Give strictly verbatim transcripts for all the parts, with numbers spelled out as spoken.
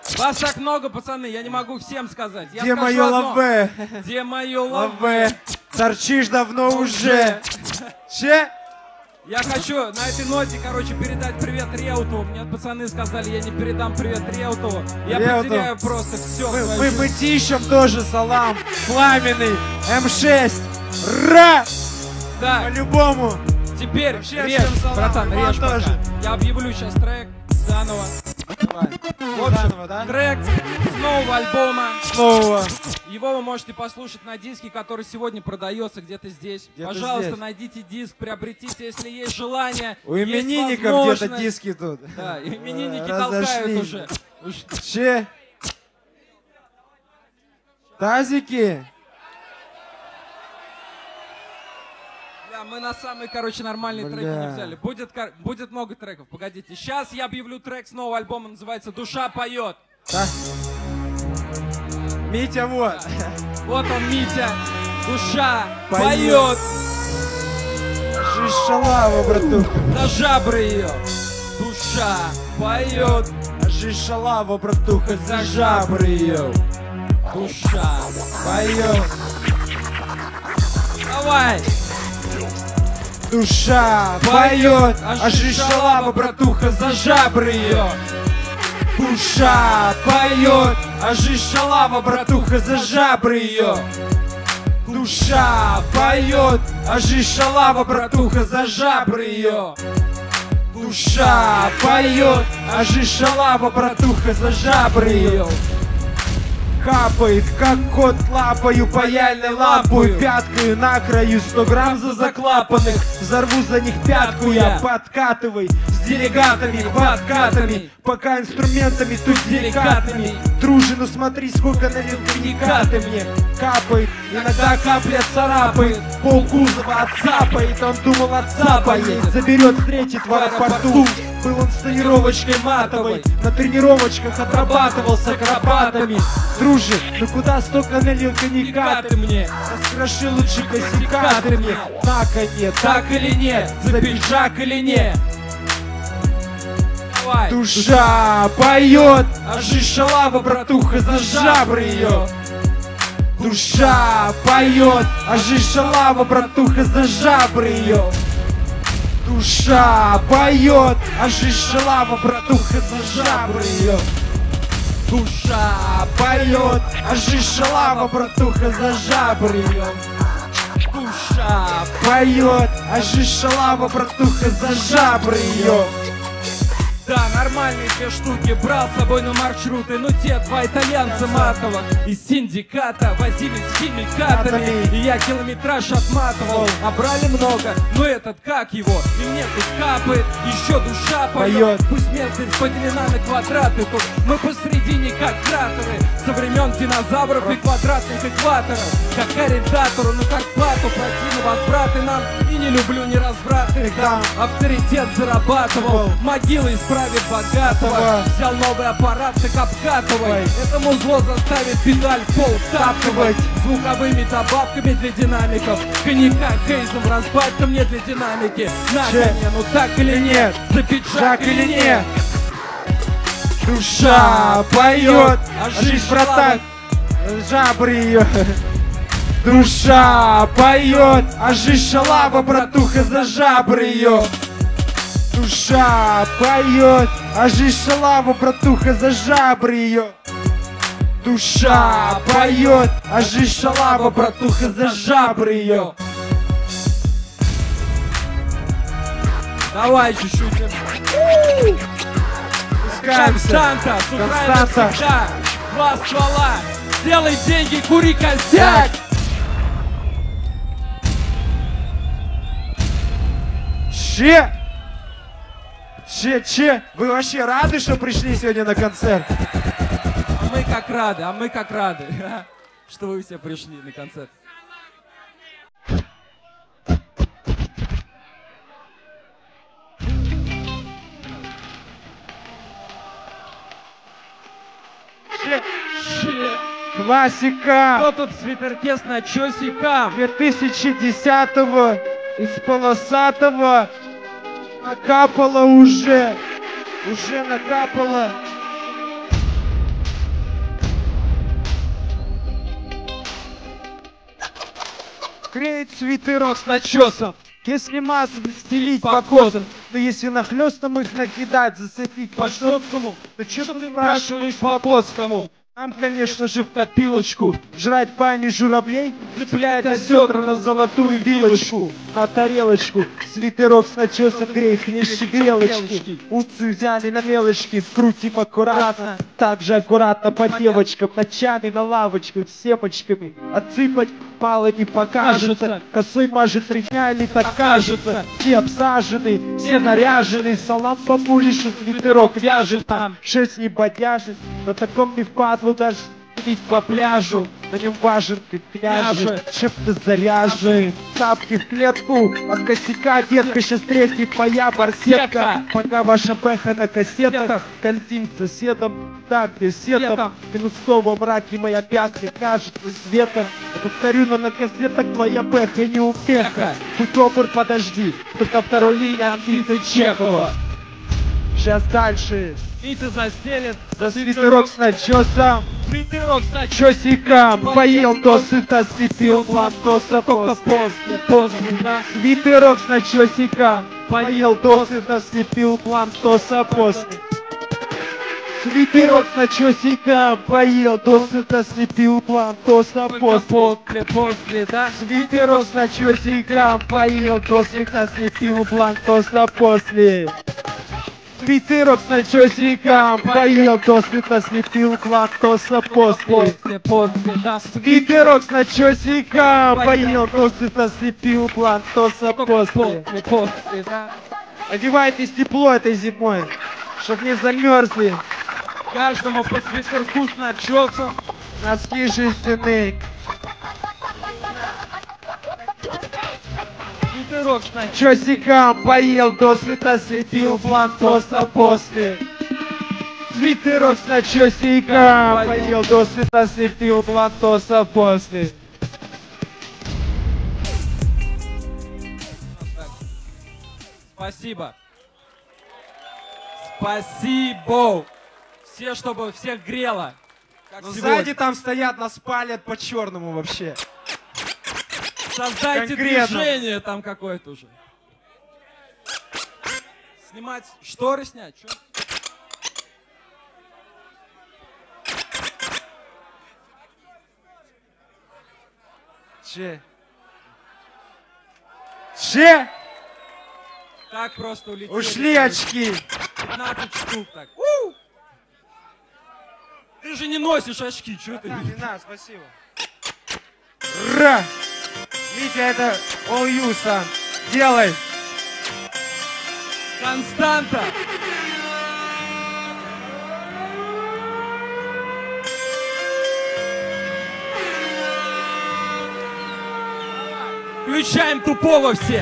Вас так много, пацаны, я не могу всем сказать. Я Где мое лаве? Где мое лаве? лаве? Торчишь давно уже. Че? Я хочу на этой ноте, короче, передать привет Реутову. Мне пацаны сказали, я не передам привет Реутову. Я Реутов. потеряю просто все. Мы, мы мытищем тоже, салам. Пламенный, эм шесть. Ра! Да. По-любому. Теперь Вообще, режь, салам. братан, Вам режь тоже. пока. Я объявлю сейчас трек заново. Давай. Заново, да? Трек с нового альбома. Снова. Его вы можете послушать на диске, который сегодня продается где-то здесь. Где-то Пожалуйста, здесь. найдите диск, приобретите, если есть желание. У есть именинников где-то возможность. диски тут. Да, именинники Разошлись. толкают уже. Уж- Че? Тазики? Бля, мы на самые, короче, нормальные Бля. треки не взяли. Будет, кор- будет много треков, погодите. Сейчас я объявлю трек с нового альбома, называется «Душа поет». Да. Митя, вот. Вот он, Митя. Душа Поет. поет. Жизнь шалава, братуха. За жабры ее. Душа поет. Жизнь шалава, братуха, За жабры ее. Душа поет. Давай. Душа поет, а жизнь шалава, братуха, за жабры ее. Душа поет, а жизнь шалава, братуха, за жабры ее. Душа поет, а жизнь шалава, братуха, за жабры ее. Душа поет, а жизнь шалава, братуха, за жабры ее. Капает, как кот лапаю, паяльной лапою, пяткою на краю, сто грамм за заклапанных. Взорву за них пятку я, подкатывай с делегатами, подкатами, пока инструментами тут деликатными. Дружи, ну смотри, сколько налил коньяка ты мне. Капает, иногда капля царапает, полкузова отцапает, он думал отцапает, заберет, встретит в аэропорту. Был он с тренировочкой матовой, на тренировочках отрабатывал с акробатами. Дружи, ну куда столько налил коньяка ты мне? Раскроши лучше косяка ты мне. На коне, так или нет, за пиджак или нет? Давай. Душа поет, а жизнь шалава, братуха, за жабры ее. Душа поет, а жизнь шалава, братуха, за жабры ее. Душа поет, а жизнь шалава, братуха, за жабры ее. Душа поет, а жизнь шалава, братуха, за жабры ее. Душа поет, а жизнь шалава, братуха, за жабры ее. Да, нормальные две штуки брал с собой на маршруты. Ну те два итальянца матово из синдиката возились с химикатами, и я километраж отматывал. А брали много, но этот как его? И мне тут капает, еще душа поет. Пусть местность поделена на квадраты, тут мы посередине как кратеры со времен динозавров и квадратных экваторов. Как арендатору, ну как плату плотину возвраты нам. И не люблю ни развраты, там авторитет зарабатывал, могилы исправил богатого. Взял новый аппарат, так обкатывай. Этому зло заставит педаль в пол тапковать. Звуковыми добавками для динамиков. Коньяка кейсом разбавь-ка мне для динамики. На коне, ну так или нет? За пиджак или нет? Душа поет, а жизнь, братан, жабры ее. Душа поет, а жизнь шалава, братуха, за жабры ее. Душа поет, а жизнь шалава, братуха, за жабры ее. Душа поет, а жизнь шалава, братуха, за жабры ее. Давай чуть-чуть. Константа, с Украины всегда. Два ствола, сделай деньги, кури косяк. Че? Че, че? Вы вообще рады, что пришли сегодня на концерт? А мы как рады, а мы как рады, что вы все пришли на концерт. Че? Че? Классика! Кто тут в свитерке с начесиком? две тысячи десятого из полосатого накапало уже, уже накапало. Греет свитерок с начесом. Если массу стелить по козам, то если нахлёстом их накидать, зацепить по жесткому, то чё ты спрашиваешь по плоскому? Нам, конечно же, в копилочку жрать пани журавлей, цеплять озера на золотую вилочку, на тарелочку. Свитерок с начесом греет ниже грелочки. Уцы взяли на мелочки, скрутим аккуратно. Также аккуратно по девочкам, ночами на лавочках с семочками. Отсыпать палами покажется, косой мажет три дня или так кажется. Все обсажены, все наряжены, салам по пулишу, свитерок вяжет там, шесть не бодяжет. На таком не впадло даже ходить по пляжу. На нем важен ты пляжи, чем-то заряжен. Тапки в клетку, от косяка детка сейчас треснет моя барсетка. Пока ваша пеха на кассетах, кольцим соседом, так, беседом. Минусково мраке моя пятка кажется светом. Я повторю, но на кассетах твоя пеха не успеха. Будь добр, подожди, только второй линия Антиты Чехова. Сейчас дальше. И ты застелен, за свитерок с начесом, свитерок с начесиком, поел досыта, слепил план, тоса после, после, да. Свитерок с начесиком, поел досыта, слепил план, тоса после. Свитерок с начесиком, поел досыта, слепил план, тоса после, после, да. Свитерок с начесиком, поел досыта, слепил план, тоса после. Свитерок с начесиком, поел досыта, слепил план, тоса после. После, после, да. Свитерок с начесиком, поел досыта, слепил план, тоса после. После, после, да. Одевайтесь тепло этой зимой, чтоб не замерзли. Каждому по свитерку с начесом. Носки жестяные. Свитерок с начесом. Начесиком, поел досыта, слепил план, тоса после. Свитерок с начесиком, поел досыта, слепил план, тоса после. Спасибо. Спасибо. Все, чтобы всех грело. Как Но сегодня. сзади там стоят, нас палят по-черному вообще. Создайте конкретно. движение там какое-то уже. Снимать, шторы снять. Чё? Че? Че? Так просто улетели. Ушли очки. пятнадцать штук так. У! Ты же не носишь очки, что ты? Не надо, спасибо. Ра! Витя, это all you, son. Делай. Константа. Включаем тупого все.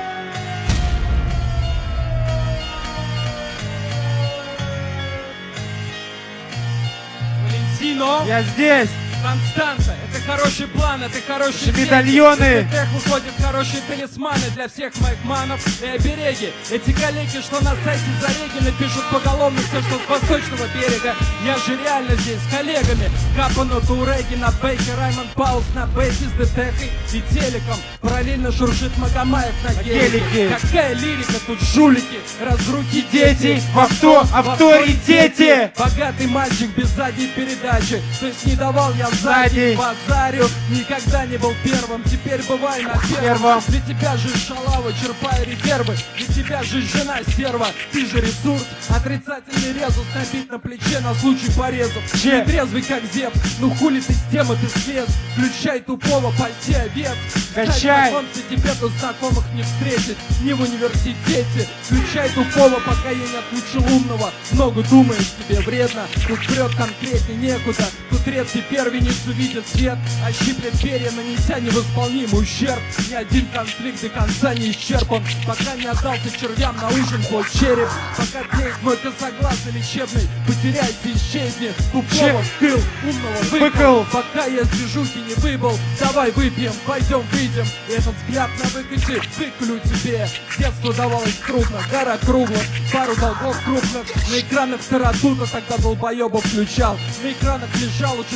Валентино. Я здесь. Константа, это хороший план, это хорошие медальоны. Эх, выходят хорошие талисманы для всех моих манов и обереги. Эти коллеги, что на сайте Зарегина пишут поголовно все, что с восточного берега. Я же реально здесь с коллегами. Капану Туреги на бейке, Раймонд Паулс на бейке с ДТХой и телеком. Параллельно шуршит Магомаев на гелике. Какая лирика, тут жулики, разруки дети В авто, авторитете. Богатый мальчик без задней передачи. То есть не давал я Сзади. сзади базарю. Никогда не был первым, теперь бывай на первом. Первом. Для тебя же шалава, черпай резервы. Для тебя же жена стерва, ты же ресурс. Отрицательный резус набит на плече на случай порезов. Че? Не трезвый как Зевс, ну хули ты с темы ты слез. Включай тупого, пойти овец. Качай. Знакомься, тебе тут знакомых не встретить, ни в университете. Включай тупого, пока я не отключил умного. Много думаешь, тебе вредно. Тут врет конкретнее некуда. Тут редкий первенец увидит свет, а щиплет перья, нанеся невосполнимый ущерб. Ни один конфликт до конца не исчерпан, пока не отдался червям на ужин твой череп. Пока тлеет мой косоглазый лечебный, потеряйся, исчезни. Тупого вкыл, умного выкл. Выкл. Пока я с движухи не выбыл, давай выпьем, пойдем выйдем. Этот взгляд на выкате выколю тебе. Детство давалось трудно, гора круглых, пару долгов крупных. На экранах таратута тогда долбоеба включал. На экранах лежал, очень сырчал.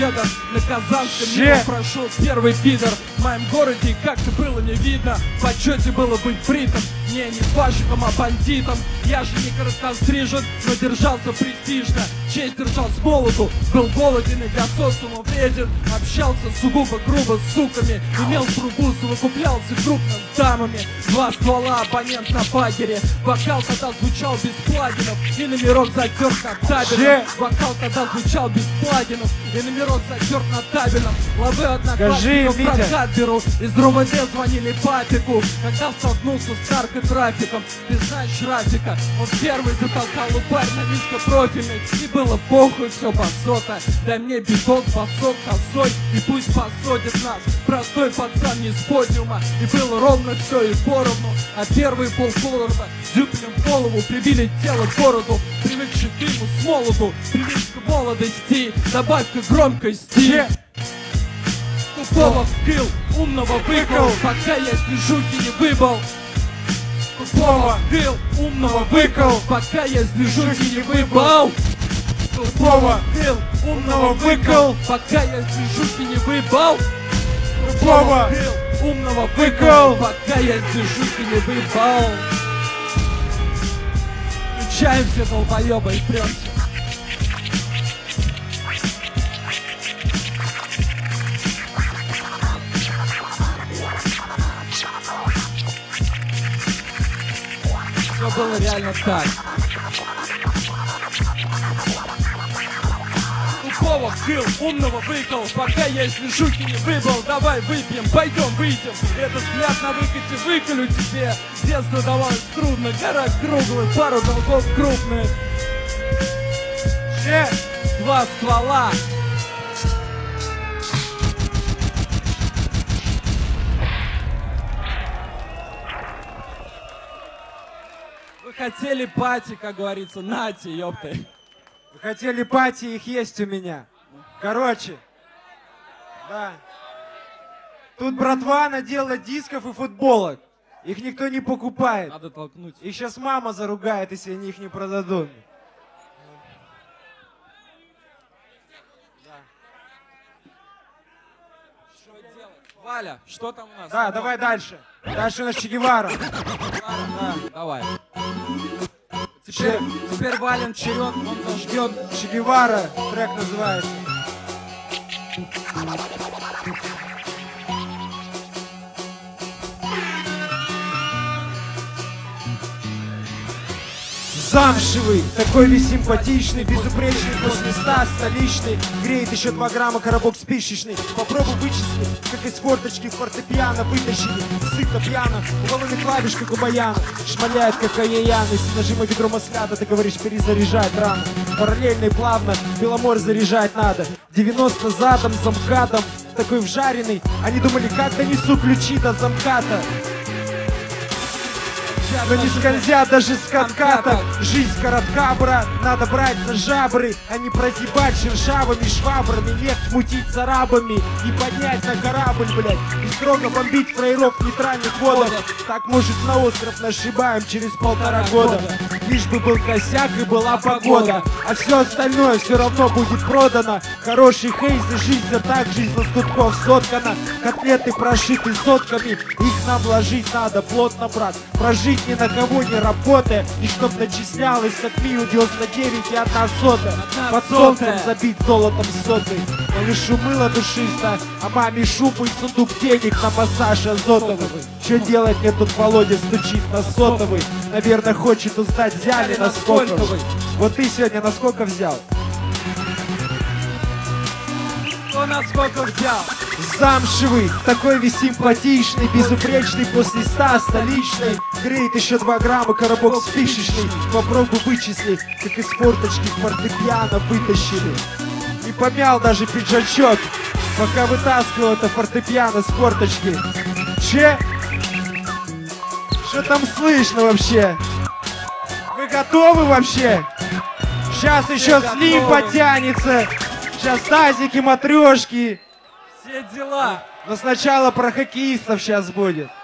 соседа. На Казанском Че? мимо прошел первый пидор. В моем городе как-то было не видно. В почете было быть бритым. Не, не фашиком, а бандитом. Я же не короткострижен, но держался престижно. Честь держал с молоду. Был голоден и для социума вреден. Общался сугубо грубо с суками. Имел трубу, совокуплялся крупно с дамами. Два ствола, абонент на багере. Вокал тогда звучал без плагинов. И номерок затерт над табелем. Вокал тогда звучал без плагинов. И номерок затерт над табелем. Ловы одноклассников в прокат беру. Из РОВД звонили папику. Когда столкнулся с наркотрафиком. Ты знаешь Рафика, он первый затолкал упарь на низкопрофильный. И было похуй, все басота. Дай мне биток, басок, косой. И пусть посадит нас. Простой пацан не с подиума. И было ровно все и поровну. А первые полколорда дюплем в голову прибили тело к городу. Привыкший к дыму с молоду. Привык к молодости. Добавь-ка громкости. Тупого вкил, умного выкол. Пока я с движухи не выбыл. Тупого вкил, умного выкол. Пока я с движухи не выбыл. Тупого вкил, умного выкол. Пока я с движухи не выбыл. Тупого вкил, умного выкол. Пока я с движухи не выбыл. Включаемся, долбоёбы, и прёмся. Все было реально так. Тупого вкил, умного выкол. Пока я из движухи не выбыл. Давай выпьем, пойдем выйдем. Этот взгляд на выкате выколю тебе. Детство давалось трудно, гора круглых, пару долгов крупных. Че? Два ствола. Вы хотели пати, как говорится, нате, ёпты. Вы хотели пати, их есть у меня. Короче, да. Тут братва надела дисков и футболок. Их никто не покупает. Надо толкнуть. Их сейчас мама заругает, если они их не продадут. Что делать? Валя, что там у нас? Да, давай дальше. Дальше у нас Че Гевара. Да. Давай. Теперь, теперь Вален черед, он зажгет. Че Гевара, трек называется. Замшевый, такой весь симпатичный, безупречный, после ста столичный. Греет еще два грамма коробок спичечный. Попробуй вычислить, как из форточки фортепиано вытащили. Сыто пьяно, уголовный клавиш, как у баяна. Шмаляет, как аяян, если нажима ведро масляда, ты говоришь, перезаряжать рано. Параллельно и плавно, Беломор заряжать надо. девяносто задом, замкатом, такой вжаренный. Они думали, как донесу ключи до замката. Но не скользят даже с катката. Жизнь коротка, брат, надо брать за жабры, а не прозябать шершавыми швабрами. Нефть мутить с арабами и поднять на корабль, блядь. И строго бомбить фраеров в нейтральных водах. Так, может, на остров нашибаем через полтора года. Лишь бы был косяк и была погода. А все остальное все равно будет продано. Хороший хейз и жизнь, а так жизнь на студков соткана. Котлеты прошиты сотками, их нам ложить надо плотно, брат. Прожить ни на кого не работая, и чтоб начислялось как минимум девяносто девять и одна сота. Под солнцем забить золотом сотой. Малышу мыло душисто, а маме шубу и сундук денег на массаж азотовый. Что делать мне тут Володя стучит на сотовый? Наверное, хочет узнать, взяли на сколько. Вот ты сегодня на сколько взял? Кто на сколько взял? Замшевый, такой весь симпатичный, безупречный, после ста столичный. Греет еще два грамма коробок спичечный. Попробуй вычислить, как из форточки фортепиано вытащили. И помял даже пиджачок, пока вытаскивал это фортепиано с форточки. Че? Что там слышно вообще? Вы готовы вообще? Сейчас еще слим потянется. Сейчас тазики, матрешки. Все дела. Но сначала про хоккеистов сейчас будет.